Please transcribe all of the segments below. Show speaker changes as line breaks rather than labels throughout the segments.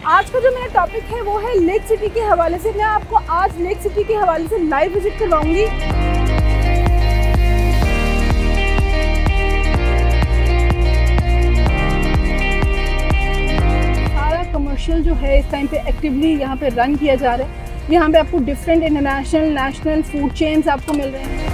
आज का जो मेरा टॉपिक है वो है लेक सिटी के हवाले से। मैं आपको आज लेक सिटी के हवाले से लाइव विजिट करवाऊंगी। सारा कमर्शियल जो है इस टाइम पे एक्टिवली यहाँ पे रन किया जा रहा है। यहाँ पे आपको different international national food chains आपको मिल रहे हैं।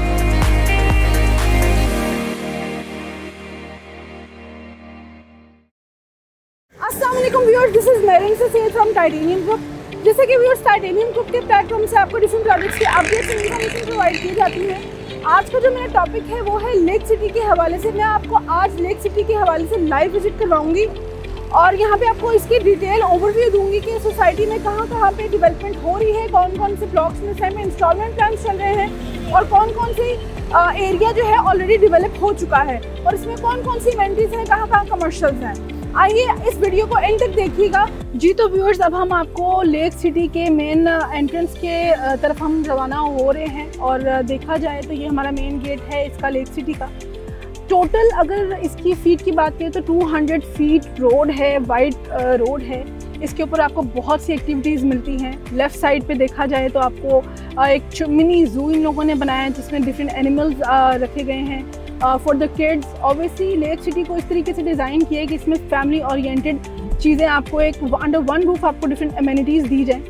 अस्सलामुअलैकुम व्यूअर्स, दिस इज मेरिन से फ्रॉम टाइटेनियम ग्रुप। जैसे कि व्यूअर्स, टाइटेनियम ग्रुप के प्लेटफॉर्म से आपको डिफरेंट प्रोडक्ट्स की अपडेट्स इन्फॉर्मेशन प्रोवाइड की जाती है। आज का जो मेरा टॉपिक है वो है लेक सिटी के हवाले से। मैं आपको आज लेक सिटी के हवाले से लाइव विजिट करवाऊंगी और यहाँ पे आपको इसकी डिटेल ओवरव्यू दूंगी कि सोसाइटी में कहाँ पे डेवलपमेंट हो रही है, कौन कौन से ब्लॉक्स में इस टाइम में इंस्टॉलमेंट प्लान चल रहे हैं और कौन कौन से एरिया जो है ऑलरेडी डेवलप हो चुका है और इसमें कौन कौन सी इन्वेंटरीज हैं, कहाँ कमर्शियल्स हैं। आइए इस वीडियो को एंड तक देखिएगा। जी तो व्यूअर्स, अब हम आपको लेक सिटी के मेन एंट्रेंस के तरफ हम रवाना हो रहे हैं और देखा जाए तो ये हमारा मेन गेट है इसका लेक सिटी का। टोटल अगर इसकी फीट की बात करें तो 200 फीट रोड है, वाइड रोड है। इसके ऊपर आपको बहुत सी एक्टिविटीज़ मिलती हैं। लेफ़्ट साइड पे देखा जाए तो आपको एक मिनी ज़ू इन लोगों ने बनाया है जिसमें डिफरेंट एनिमल्स रखे गए हैं for the kids. Obviously lake city को इस तरीके से डिज़ाइन किया है कि इसमें फैमिली ओरिएंटेड चीज़ें आपको एक अंडर वन रूफ आपको डिफरेंट एमिनिटीज़ दी जाएँ।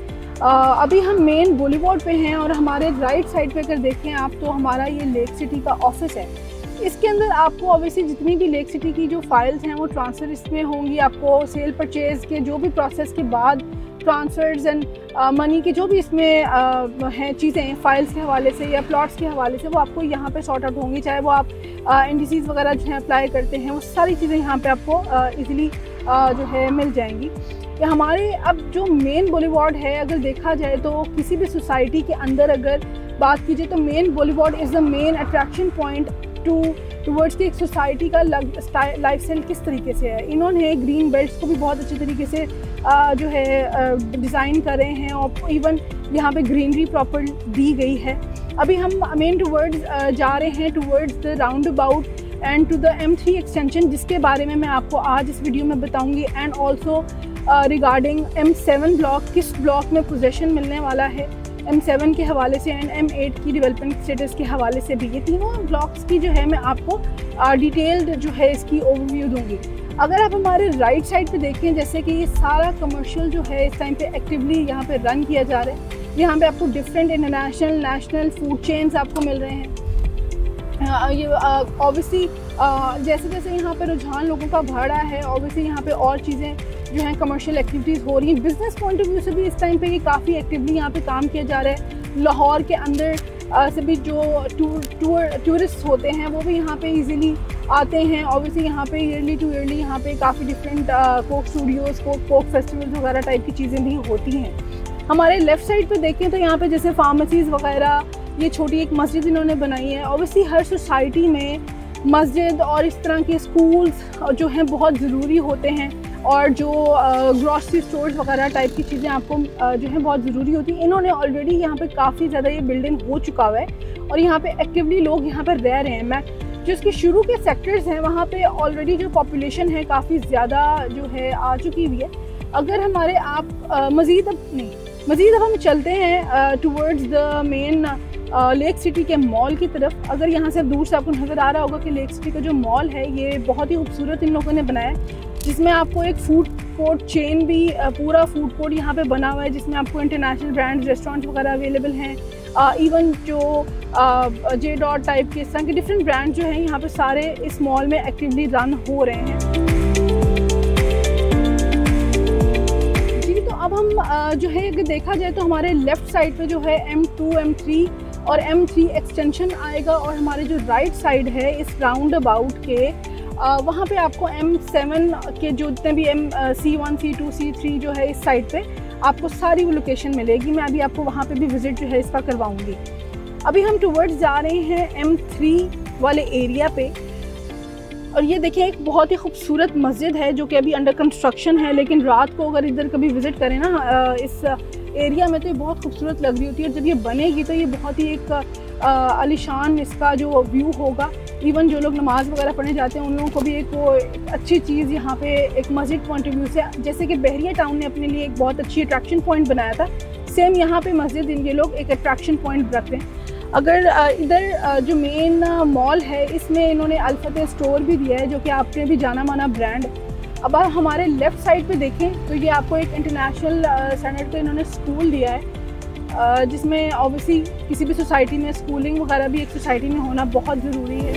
अभी हम मेन बॉलीवुड पे हैं और हमारे राइट साइड पे अगर देखें आप तो हमारा ये लेक सिटी का ऑफिस है। इसके अंदर आपको ऑब्वियसली जितनी भी लेक सिटी की जो फाइल्स हैं वो ट्रांसफ़र इसमें होंगी। आपको सेल परचेज़ के जो भी प्रोसेस के बाद ट्रांसफ़र्स एंड मनी की जो भी इसमें हैं चीज़ें फाइल्स के हवाले से या प्लॉट्स के हवाले से वो आपको यहाँ पे सॉर्ट आउट होंगी। चाहे वो आप NDCs वगैरह जो है अप्लाई करते हैं वो सारी चीज़ें यहाँ पे आपको ईज़िली जो है मिल जाएंगी। हमारे अब जो मेन बॉलीवुड है अगर देखा जाए तो किसी भी सोसाइटी के अंदर अगर बात कीजिए तो main boulevard is the main attraction point towards की एक सोसाइटी का लाइफ स्टाइल किस तरीके से है। इन्होंने ग्रीन बेल्ट्स को भी बहुत अच्छे तरीके से जो है डिज़ाइन कर रहे हैं और इवन यहाँ पे ग्रीनरी प्रॉपर दी गई है। अभी हम मेन टूवर्ड्स जा रहे हैं towards the roundabout and to the M3 extension, जिसके बारे में मैं आपको आज इस वीडियो में बताऊँगी। And also regarding M7 block, किस ब्लॉक में पोजेसन मिलने वाला है M7 के हवाले से एंड M8 की डेवलपमेंट स्टेटस के हवाले से भी। ये तीनों ब्लॉक्स की जो है मैं आपको डिटेल्ड जो है इसकी ओवरव्यू दूंगी। अगर आप हमारे राइट साइड पे देखें जैसे कि ये सारा कमर्शियल जो है इस टाइम पे एक्टिवली यहाँ पे रन किया जा रहा है। यहाँ पे आपको different international national food chains आपको मिल रहे हैं। ये ऑब्वियसली जैसे जैसे यहाँ पे रुझान लोगों का बढ़ रहा है ऑब्वियसली यहाँ पे और चीज़ें जो हैं कमर्शियल एक्टिविटीज़ हो रही हैं। बिजनेस पॉइंट ऑफ व्यू से भी इस टाइम पे ये काफ़ी एक्टिवली यहाँ पे काम किया जा रहा है। लाहौर के अंदर से भी जो टूरिस्ट होते हैं वो भी यहाँ पे इजीली आते हैं। ऑब्वियसली यहाँ पे ईयरली टू ईयरली यहाँ पे काफ़ी different Coke studios Coke festivals वगैरह टाइप की चीज़ें भी होती हैं। हमारे लेफ़्ट साइड पे देखें तो यहाँ पे जैसे फार्मेसीज़ वगैरह, ये छोटी एक मस्जिद इन्होंने बनाई है। ऑब्वियसली हर सोसाइटी में मस्जिद और इस तरह के स्कूल्स जो हैं बहुत ज़रूरी होते हैं और जो ग्रॉसरी स्टोर्स वगैरह टाइप की चीज़ें आपको जो है बहुत ज़रूरी होती हैं। इन्होंने ऑलरेडी यहाँ पे काफ़ी ज़्यादा ये बिल्डिंग हो चुका हुआ है और यहाँ पे एक्टिवली लोग यहाँ पर रह रहे हैं। मैं जो इसके शुरू के सेक्टर्स हैं वहाँ पे ऑलरेडी जो पॉपुलेशन है काफ़ी ज़्यादा जो है आ चुकी हुई है। अगर हमारे आप मज़ीद अब हम चलते हैं towards the main lake city के मॉल की तरफ। अगर यहाँ से दूर से आपको नज़र आ रहा होगा कि लेक सिटी का जो मॉल है ये बहुत ही खूबसूरत इन लोगों ने बनाया है, जिसमें आपको एक फूड कोर्ट चेन भी पूरा फूड कोर्ट यहाँ पे बना हुआ है जिसमें आपको इंटरनेशनल ब्रांड्स रेस्टोरेंट वगैरह अवेलेबल हैं। इवन जो J.Dot टाइप के इस तरह के डिफरेंट ब्रांड जो हैं यहाँ पे सारे इस मॉल में एक्टिवली रन हो रहे हैं। जी तो अब हम जो है अगर देखा जाए तो हमारे लेफ़्ट साइड पे जो है M2, M3 और M3 एक्सटेंशन आएगा और हमारे जो राइट साइड है इस राउंड अबाउट के वहाँ पे आपको M7 के जो जितने भी C1, C2, C3 जो है इस साइड पे आपको सारी वो लोकेशन मिलेगी। मैं अभी आपको वहाँ पे भी विज़िट जो है इसका करवाऊँगी। अभी हम टूवर्ड्स जा रहे हैं M3 वाले एरिया पे और ये देखिए एक बहुत ही खूबसूरत मस्जिद है जो कि अभी अंडर कंस्ट्रक्शन है, लेकिन रात को अगर इधर कभी विज़िट करें ना इस एरिया में तो ये बहुत खूबसूरत लग रही होती है और जब ये बनेगी तो ये बहुत ही एक आलीशान इसका जो व्यू होगा इवन जो लोग नमाज़ वगैरह पढ़ने जाते हैं उन लोगों को भी एक वो अच्छी चीज़ यहाँ पे एक मस्जिद पॉइंट ऑफ व्यू से, जैसे कि बहरिया टाउन ने अपने लिए एक बहुत अच्छी अट्रैक्शन पॉइंट बनाया था, सेम यहाँ पे मस्जिद ये लोग एक अट्रैक्शन पॉइंट रखते हैं। अगर इधर जो मेन मॉल है इसमें इन्होंने अल-फतेह स्टोर भी दिया है जो कि आपने भी जाना माना ब्रांड। अब आप हमारे लेफ़्ट साइड पे देखें तो ये आपको एक इंटरनेशनल स्टैंडर्ड का इन्होंने स्कूल दिया है, जिसमें ऑब्वियसली किसी भी सोसाइटी में स्कूलिंग वगैरह भी एक सोसाइटी में होना बहुत ज़रूरी है।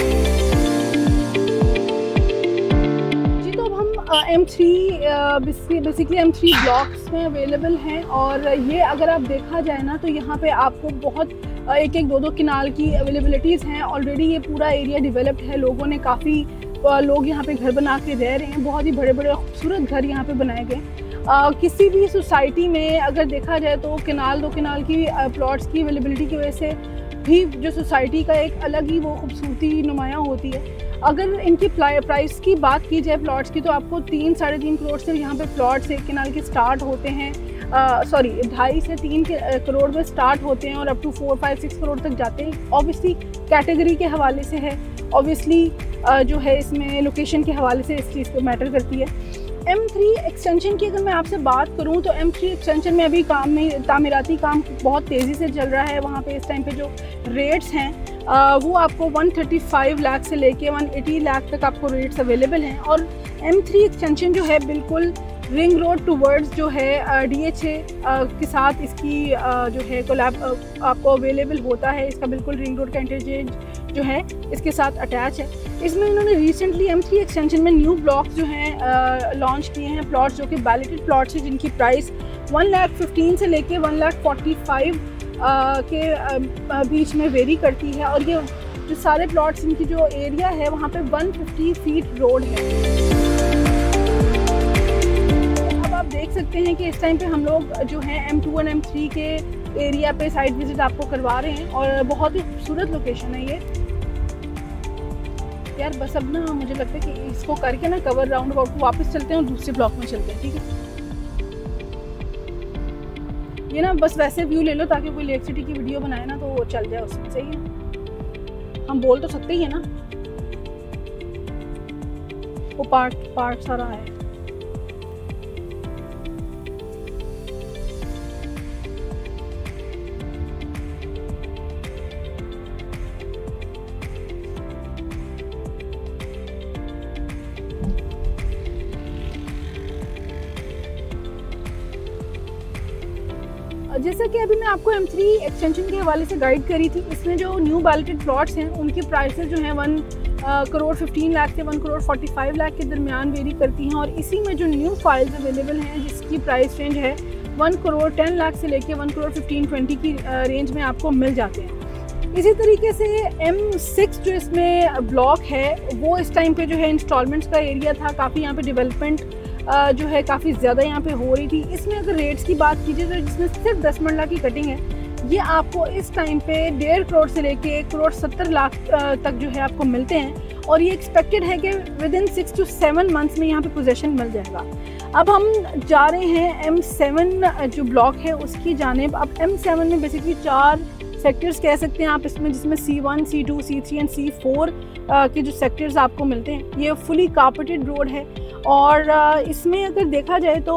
जी तो अब हम M3 बेसिकली M3 ब्लॉक्स में अवेलेबल हैं और ये अगर आप देखा जाए ना तो यहाँ पे आपको बहुत एक एक दो दो किनाल की अवेलेबिलिटीज़ हैं। ऑलरेडी ये पूरा एरिया डेवलप्ड है, लोगों ने काफ़ी लोग यहाँ पे घर बना के रह रहे हैं, बहुत ही बड़े बड़े खूबसूरत घर यहाँ पे बनाए गए। किसी भी सोसाइटी में अगर देखा जाए तो किनाल दो किनाल की प्लॉट्स की अवेलेबिलिटी की वजह से भी जो सोसाइटी का एक अलग ही वो खूबसूरती नुमायाँ होती है। अगर इनकी प्राइस की बात की जाए प्लॉट्स की तो आपको 3-3.5 करोड़ से यहाँ पे प्लॉट्स एक किनाल के स्टार्ट होते हैं, 2.5 से 3 करोड़ में स्टार्ट होते हैं और अप टू 4-5-6 करोड़ तक जाते हैं। ऑब्वियसली कैटेगरी के हवाले से है, ऑब्वियसली जो है इसमें लोकेशन के हवाले से इस चीज़ को मैटर करती है। M3 एक्सटेंशन की अगर मैं आपसे बात करूं तो M3 एक्सटेंशन में अभी काम में तामीराती काम बहुत तेज़ी से चल रहा है। वहाँ पे इस टाइम पे जो रेट्स हैं वो आपको 135 लाख से लेके 180 लाख तक आपको रेट्स अवेलेबल हैं। और M3 एक्सटेंशन जो है बिल्कुल रिंग रोड टूवर्ड्स जो है DHA के साथ इसकी जो है कोलैब आपको अवेलेबल होता है। इसका बिल्कुल रिंग रोड का इंटरचेंज जो है इसके साथ अटैच है। इसमें इन्होंने रिसेंटली M3 एक्सटेंशन में न्यू ब्लॉक्स जो हैं लॉन्च किए हैं, प्लॉट्स जो कि बैलेटेड प्लॉट्स हैं जिनकी प्राइस 1,15,000 से लेके 1,45,000 के बीच में वेरी करती है। और ये जो सारे प्लॉट्स इनकी जो एरिया है वहाँ पे 150 फीट रोड है। अब आप देख सकते हैं कि इस टाइम पे हम लोग जो है M2 और M3 के एरिया पे साइट विजिट आपको करवा रहे हैं और बहुत ही खूबसूरत लोकेशन है ये यार। बस अब ना मुझे लगता है कि इसको करके ना कवर राउंड अबाउट वापस चलते हैं और दूसरे ब्लॉक में चलते हैं, ठीक है। ये ना बस वैसे व्यू ले लो ताकि कोई लेक सिटी की वीडियो बनाए ना तो वो चल जाए उसमें, सही है। हम बोल तो सकते ही है ना, वो पार्ट सारा है। जैसा कि अभी मैं आपको M3 एक्सटेंशन के हवाले से गाइड करी थी, इसमें जो न्यू बैलेटेड प्लॉट्स हैं उनकी प्राइसेस जो हैं 1,15,00,000 से 1,45,00,000 के दरमियान वेरी करती हैं। और इसी में जो न्यू फाइल्स अवेलेबल हैं जिसकी प्राइस रेंज है 1,10,00,000 से लेके 1,15,20 की रेंज में आपको मिल जाते हैं। इसी तरीके से M6 जो इसमें ब्लॉक है वो इस टाइम पे जो है इंस्टॉलमेंट्स का एरिया था, काफ़ी यहाँ पे डेवलपमेंट जो है काफ़ी ज़्यादा यहाँ पे हो रही थी। इसमें अगर रेट्स की बात कीजिए तो जिसमें सिर्फ 10 मरला की कटिंग है ये आपको इस टाइम पे 1.5 करोड़ से लेके 1,70,00,000 तक जो है आपको मिलते हैं। और ये एक्सपेक्टेड है कि विदिन 6 to 7 मंथ्स में यहाँ पे पोजेसन मिल जाएगा। अब हम जा रहे हैं M7 जो ब्लॉक है उसकी जानिब। अब M7 में बेसिकली 4 सेक्टर्स कह सकते हैं आप इसमें, जिसमें C1, C2, C3 and C4 के जो सेक्टर्स आपको मिलते हैं। ये फुली कारपेटेड रोड है और इसमें अगर देखा जाए तो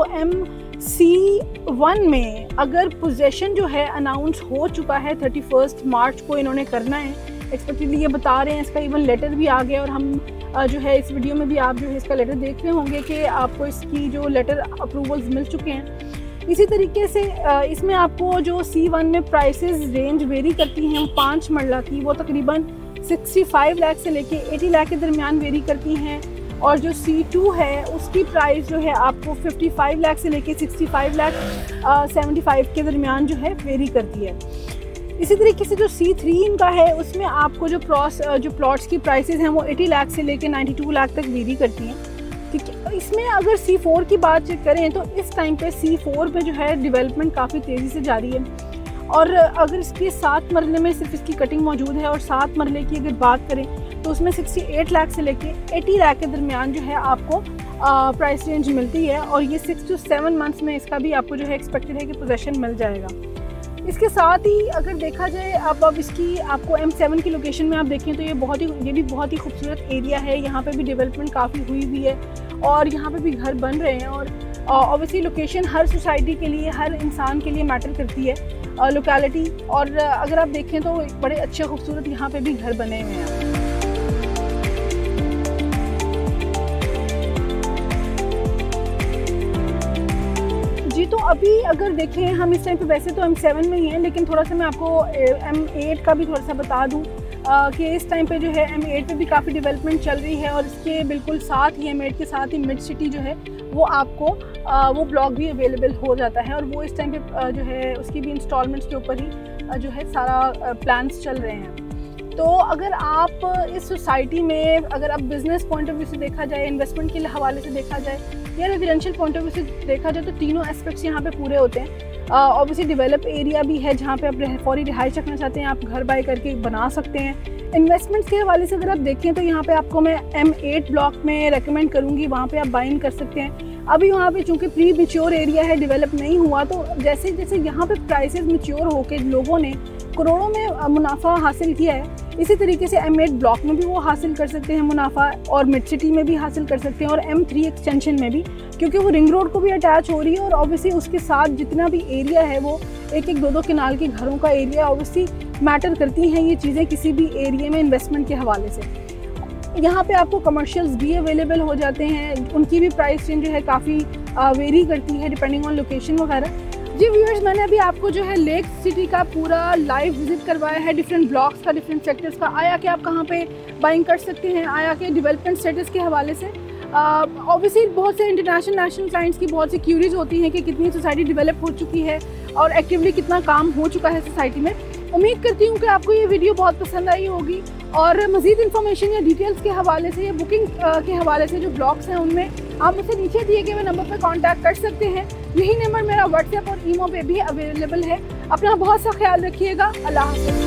MC1 में अगर पोजेसन जो है अनाउंस हो चुका है 31 मार्च को इन्होंने करना है, एक्सपेक्टेडली ये बता रहे हैं। इसका इवन लेटर भी आ गया और हम जो है इस वीडियो में भी आप जो है इसका लेटर देख रहे होंगे कि आपको इसकी जो लेटर अप्रूवल्स मिल चुके हैं। इसी तरीके से इसमें आपको जो C1 में प्राइसेस रेंज वेरी करती हैं 5 मरला की, वो तकरीबन 65 लाख से लेके 80 लाख के दरमियान वेरी करती हैं। और जो C2 है उसकी प्राइस जो है आपको 55 लाख से लेके 65 लाख 75 के दरमियान जो है वेरी करती है। इसी तरीके से जो C3 इनका है उसमें आपको जो प्लॉट्स की प्राइसेस हैं वो 80 लाख से लेके 92 लाख तक वेरी करती हैं, ठीक है। इसमें अगर C4 की बात करें तो इस टाइम पे C4 पे जो है डेवलपमेंट काफ़ी तेज़ी से जारी है। और अगर इसके 7 मरले में सिर्फ इसकी कटिंग मौजूद है और 7 मरले की अगर बात करें तो उसमें 68 लाख से लेके 80 लाख के दरमियान जो है आपको प्राइस रेंज मिलती है। और ये 6 to 7 मंथ्स में इसका भी आपको जो है एक्सपेक्टेड है कि पोजेसन मिल जाएगा। इसके साथ ही अगर देखा जाए अब इसकी आपको M7 की लोकेशन में आप देखें तो ये भी बहुत ही खूबसूरत एरिया है। यहाँ पे भी डेवलपमेंट काफ़ी हुई हुई है और यहाँ पे भी घर बन रहे हैं। और ऑब्वियसली लोकेशन हर सोसाइटी के लिए, हर इंसान के लिए मैटर करती है लोकेलिटी। और अगर आप देखें तो बड़े अच्छे खूबसूरत यहाँ पे भी घर बने हुए हैं। जी, तो अभी अगर देखें हम इस टाइम पे वैसे तो M7 में ही हैं, लेकिन थोड़ा सा मैं आपको M8 का भी थोड़ा सा बता दूं कि इस टाइम पे जो है M8 पे भी काफ़ी डेवलपमेंट चल रही है। और इसके बिल्कुल साथ ही M8 के साथ ही मिड सिटी जो है वो आपको वो ब्लॉक भी अवेलेबल हो जाता है। और वो इस टाइम पे जो है उसकी भी इंस्टॉलमेंट्स के ऊपर ही जो है सारा प्लान्स चल रहे हैं। तो अगर आप इस सोसाइटी में, अगर आप बिज़नेस पॉइंट ऑफ व्यू से देखा जाए, इन्वेस्टमेंट के हवाले से देखा जाए या रेजिडेंशियल पॉइंट ऑफ व्यू से देखा जाए, तो तीनों एस्पेक्ट्स यहाँ पे पूरे होते हैं। ऑब्वियसली डेवलप एरिया भी है जहाँ पे आप फौरी रिहाइश रखना चाहते हैं, आप घर बाय करके बना सकते हैं। इन्वेस्टमेंट्स के हवाले से अगर आप देखें तो यहाँ पे आपको मैं M8 ब्लॉक में रेकमेंड करूँगी, वहाँ पे आप बाइंग कर सकते हैं। अभी वहाँ पे चूँकि प्री मैच्योर एरिया है, डेवलप नहीं हुआ, तो जैसे जैसे यहाँ पे प्राइसेस मैच्योर होकर लोगों ने करोड़ों में मुनाफा हासिल किया है, इसी तरीके से M8 ब्लॉक में भी वो हासिल कर सकते हैं मुनाफा, और मिड सिटी में भी हासिल कर सकते हैं, और M3 एक्सटेंशन में भी, क्योंकि वो रिंग रोड को भी अटैच हो रही है। और ऑब्वियसली उसके साथ जितना भी एरिया है वो एक एक दो किनाल के घरों का एरिया, ऑब्वियसली मैटर करती हैं ये चीज़ें किसी भी एरिया में इन्वेस्टमेंट के हवाले से। यहाँ पे आपको कमर्शियल्स भी अवेलेबल हो जाते हैं, उनकी भी प्राइस रेंज जो है काफ़ी वेरी करती है डिपेंडिंग ऑन लोकेशन वगैरह। जी व्यूअर्स, मैंने अभी आपको जो है लेक सिटी का पूरा लाइव विजिट करवाया है, डिफरेंट ब्लॉक्स का, डिफरेंट सेक्टर्स का। आया कि आप कहाँ पे बाइंग कर सकते हैं, आया कि डेवलपमेंट स्टेटस के हवाले से। ऑब्वियसली बहुत से इंटरनेशनल नेशनल क्लाइंट्स की बहुत सी क्यूरीज होती हैं कि कितनी सोसाइटी डेवलप हो चुकी है और एक्टिवली कितना काम हो चुका है सोसाइटी में। उम्मीद करती हूँ कि आपको ये वीडियो बहुत पसंद आई होगी, और मज़ीद इन्फॉर्मेशन या डिटेल्स के हवाले से या बुकिंग के हवाले से जो ब्लॉग्स हैं उनमें आप मुझसे नीचे दिए गए नंबर पर कांटेक्ट कर सकते हैं। यही नंबर मेरा व्हाट्सएप और ईमो पे भी अवेलेबल है। अपना बहुत सा ख्याल रखिएगा। अल्लाह हाफ़िज़।